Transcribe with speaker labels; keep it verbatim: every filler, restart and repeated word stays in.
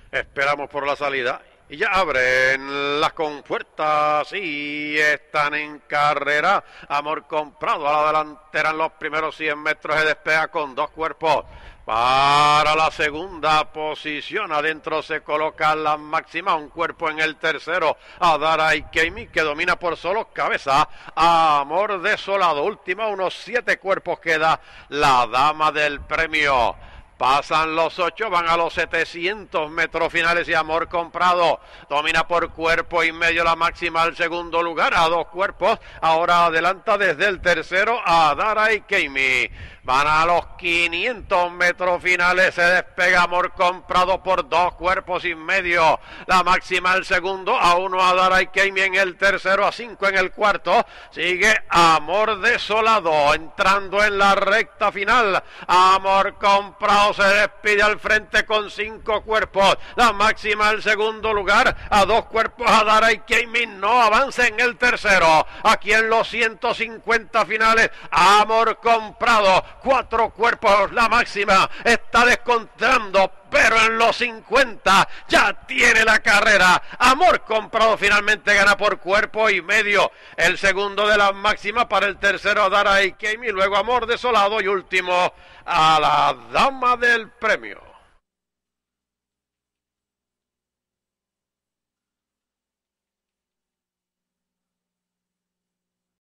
Speaker 1: Esperamos por la salida. Y ya abren las compuertas y están en carrera. Amor Comprado a la delantera en los primeros cien metros. Se despega con dos cuerpos. Para la segunda posición, adentro se coloca la máxima, un cuerpo en el tercero, Adara y Keimi, que domina por solo cabeza, Amor Desolado, última, unos siete cuerpos queda la dama del premio. Pasan los ocho, van a los setecientos metros finales y Amor Comprado domina por cuerpo y medio la máxima al segundo lugar, a dos cuerpos, ahora adelanta desde el tercero a Adara y Keimi. Van a los quinientos metros finales, se despega Amor Comprado por dos cuerpos y medio, la máxima al segundo, a uno Adara y Keimi en el tercero, a cinco en el cuarto, sigue Amor Desolado, entrando en la recta final, Amor Comprado se despide al frente con cinco cuerpos, la máxima al segundo lugar, a dos cuerpos Adara y Keimi no avanza en el tercero, aquí en los ciento cincuenta finales, Amor Comprado, cuatro cuerpos, la máxima está descontando, pero en los cincuenta ya tiene la carrera. Amor Comprado finalmente gana por cuerpo y medio, el segundo de la máxima para el tercero Adara y Keimi, luego Amor Desolado y último a la dama del premio.